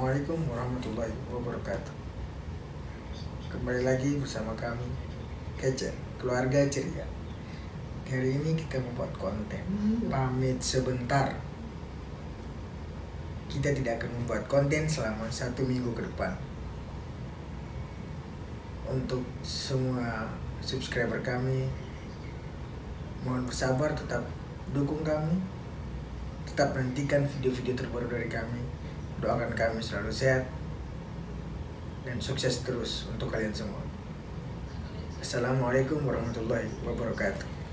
Assalamualaikum warahmatullahi wabarakatuh. Kembali lagi bersama kami Kece, keluarga ceria. Hari ini kita membuat konten pamit sebentar. Kita tidak akan membuat konten selama 1 minggu ke depan. Untuk semua subscriber kami, mohon bersabar, tetap dukung kami, tetap nantikan video-video terbaru dari kami. Doakan kami selalu sehat dan sukses terus untuk kalian semua. Assalamualaikum warahmatullahi wabarakatuh.